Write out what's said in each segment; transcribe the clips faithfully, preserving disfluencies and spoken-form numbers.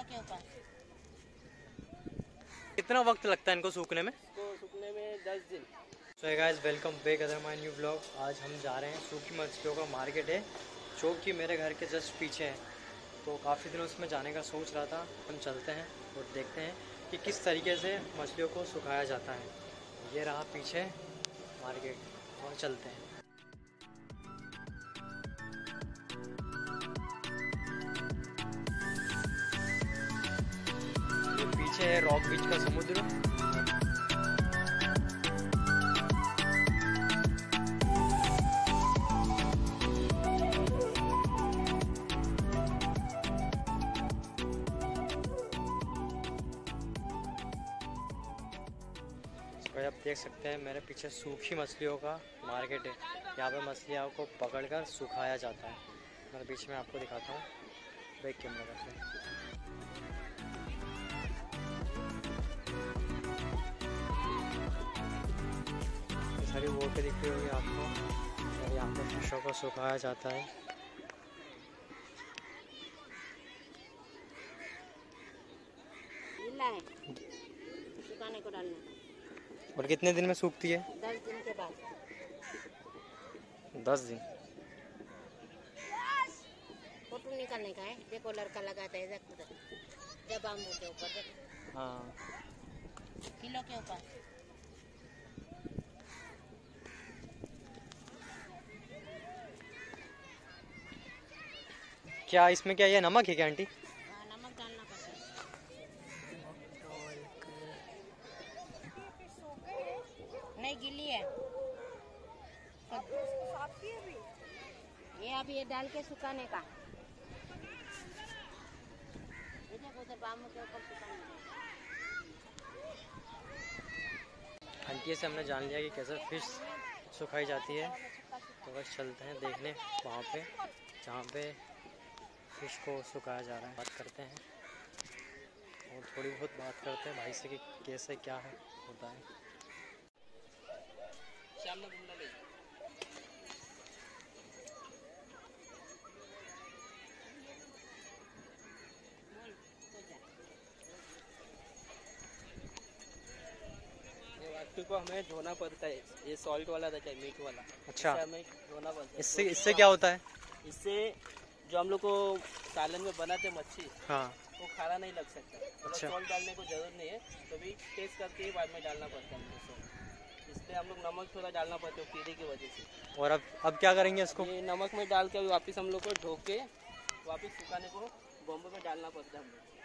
के ऊपर। कितना वक्त लगता है इनको सूखने में? इसको सूखने में दस दिन। So guys, welcome back other my new vlog. आज हम जा रहे हैं सूखी मछलियों का मार्केट है जो कि मेरे घर के जस्ट पीछे है। तो काफ़ी दिनों से मैं जाने का सोच रहा था। हम चलते हैं और देखते हैं कि किस तरीके से मछलियों को सुखाया जाता है। ये रहा पीछे मार्केट और चलते हैं। ये पीछे है रॉक बीच का समुद्र। भाई आप देख सकते हैं मेरे पीछे सूखी मछलियों का मार्केट है। यहाँ पे मछलियों को पकड़कर सुखाया जाता है। मैं बीच में आपको दिखाता हूँ बैक कैमरा से। ये सारी बोटें दिख रही होगी आपको और यहाँ पे फिशों को सुखाया जाता है। सुखाने को डालना। और कितने दिन में सूखती है? दस दिन के बाद। दस दिन फोटो निकालने का है। देखो लड़का लगाता है जब बाम्बू के ऊपर। हाँ, किलो के ऊपर। क्या इसमें क्या ये नमक है क्या आंटी? हाँ, नमक डालना पड़ता है। नहीं गिली है ये। अभी ये डाल के सुखाने का। उधर बाम्बू के ऊपर सुखाने का। आंटी से हमने जान लिया कि कैसे फिश सुखाई जाती है। तो बस चलते हैं देखने वहाँ पे जहाँ पे फिश को सुखाया जा रहा है। बात करते हैं और थोड़ी बहुत बात करते हैं भाई से कि कैसे क्या है होता है। को हमें धोना पड़ता है। ये सॉल्ट वाला रहता है, मीठ वाला। अच्छा, हमें धोना पड़ता है। इससे इससे क्या होता है? इससे जो हम लोग को सालन में बनाते मच्छी, हाँ, वो खारा नहीं लग सकता। अच्छा। सॉल्ट डालने को जरूरत नहीं है, तो भी टेस्ट करके ही बाद में डालना पड़ता है हमको सॉल्ट। इसलिए हम लोग नमक थोड़ा डालना पड़ता है कीड़े की वजह से। और अब अब क्या करेंगे इसको? ये नमक में डाल के वापस हम लोग को धो के वापस सुखाने को बॉम्बे में डालना पड़ता है हम लोग।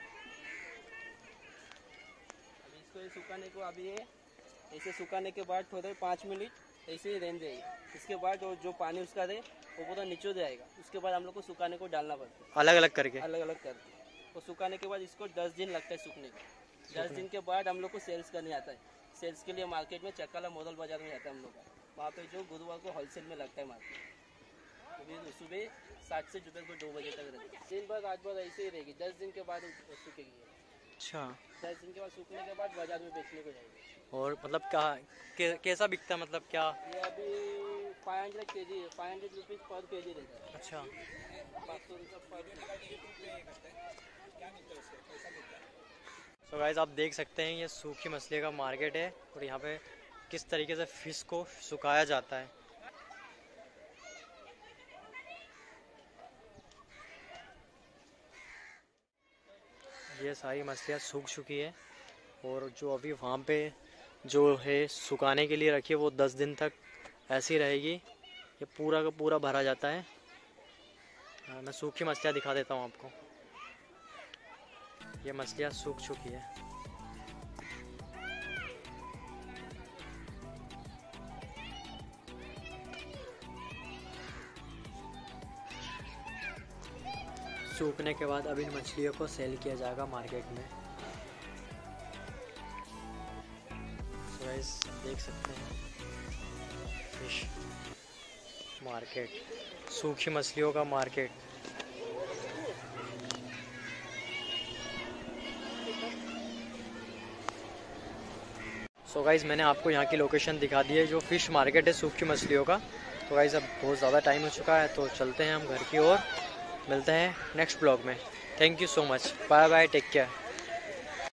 अभी इसको सुखाने को अभी ये ऐसे सुखाने के बाद थोड़े पाँच मिनट ऐसे ही रहने जाएगी। इसके बाद जो पानी उसका दे वो पूरा नीचे जाएगा। उसके बाद हम लोग को सुखाने को डालना पड़ता है अलग अलग करके। अलग अलग करके। तो सुखाने के बाद इसको दस दिन लगता है सूखने को। दस दिन के बाद हम लोग को सेल्स करने आता है। सेल्स के लिए मार्केट में चक्काला मोदल बाजार में आता है हम लोग का। वहाँ पे जो गुरुवार को होलसेल में लगता है मार्केट। अभी सुबह सात से दोपहर को दो बजे तक रहता है। दिन भर रात भर ऐसे ही रहेगी। दस दिन के बाद सूखेगी। अच्छा, दस दिन के बाद सूखने के बाद बाजार में बेचने को जाएगी। और मतलब क्या के, कैसा बिकता है? मतलब क्या? ये अभी फाइव हंड्रेड के जी फाइव हंड्रेड रुपीज़ पर के जी रहता है। अच्छा, पाँच सौ रुपये पर। सो गाइस, आप देख सकते हैं ये सूखी मछली का मार्केट है और यहाँ पे किस तरीके से फिश को सुखाया जाता है। ये सारी मछलियाँ सूख चुकी है और जो अभी वहाँ पे जो है सुखाने के लिए रखी है वो दस दिन तक ऐसी रहेगी। ये पूरा का पूरा भरा जाता है। मैं सूखी मछलियाँ दिखा देता हूँ आपको। ये मछलियाँ सूख चुकी है। सूखने के बाद अब इन मछलियों को सेल किया जाएगा मार्केट में। तो गाइस देख सकते हैं फिश मार्केट, सूखी मछलियों का मार्केट। सो so गाइज़, मैंने आपको यहाँ की लोकेशन दिखा दी है जो फ़िश मार्केट है सूखी मछलियों का। तो गाइज़ अब बहुत ज़्यादा टाइम हो चुका है तो चलते हैं हम घर की ओर। मिलते हैं नेक्स्ट ब्लॉग में। Thank you so much, bye bye, take care.